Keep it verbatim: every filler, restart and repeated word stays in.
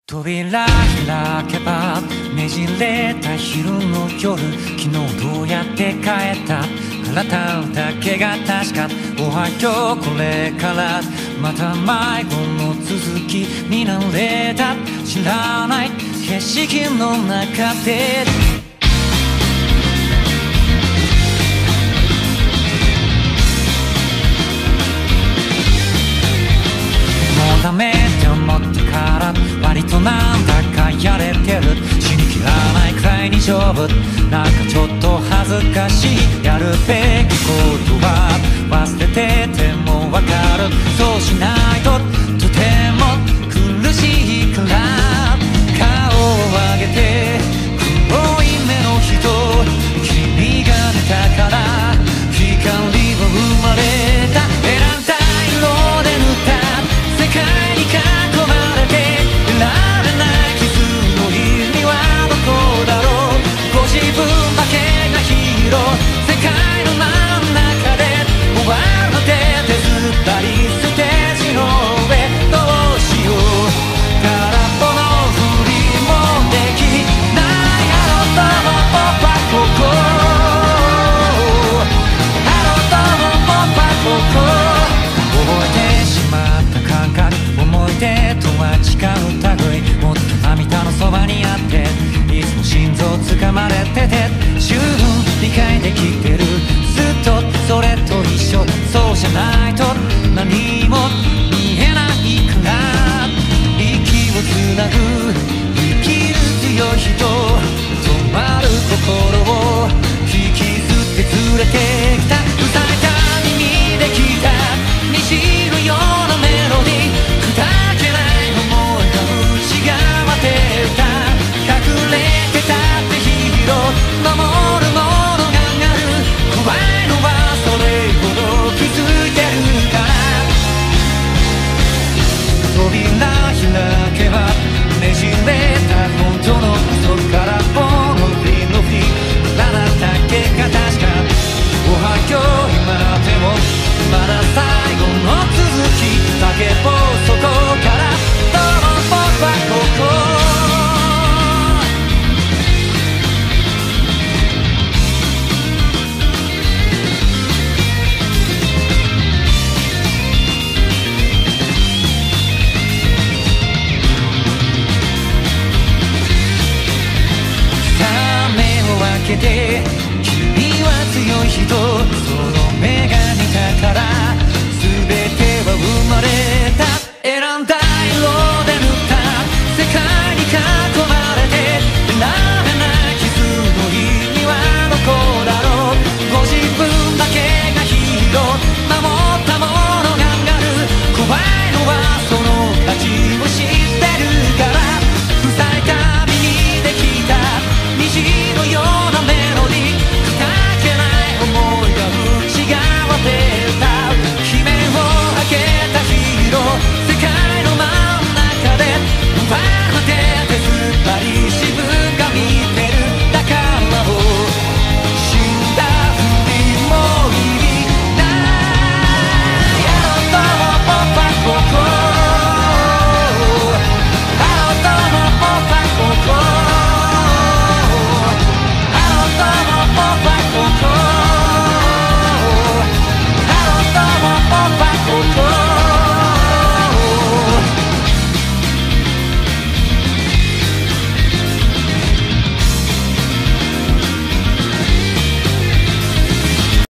扉開けばねじれた昼の夜、昨日どうやって帰った体だけが確か。おはようこれからまた迷子の続きになれた。知らない景色の中でもうダメって思ってから割となんだかやれてる。死にきらないくらいに丈夫。なんかちょっと恥ずかしい。やるべきことは忘れててもわかる。そうしないととても苦しいから。顔を上げて黒い目の人、君が出たから光は生まれた。選んだ色で塗った世界に囲まれていられない傷の意味はどこだろう。ご自分だけがヒーロー。世界の真ん中で終わるので手ずったりステージの上どうしよう。空っぽのふりもできないあのとも僕はここ。あのとも僕はここ。覚えてしまった感覚、思い出とは違う類。もっと涙のそばにあっていつも心臓掴まれてて十分理解できてる。ずっとそれと一緒。そうじゃないと何も見えないから。息をつなぐ生きる強い人、止まる心を引きずってずれてきた。塞いだ耳で聞いた虹のようなメロディー、砕けない想いが内側で歌う。隠れてたってヒーロー、守るものがある。怖いのはそれほど気づいてるから。扉開けばねじれた本当の嘘からぼのりのり、あなただけが確か。おはよう今でもまだ最後の続き叫ぼうそこからどうも僕はここ。さあ目を開けて君は強い人、その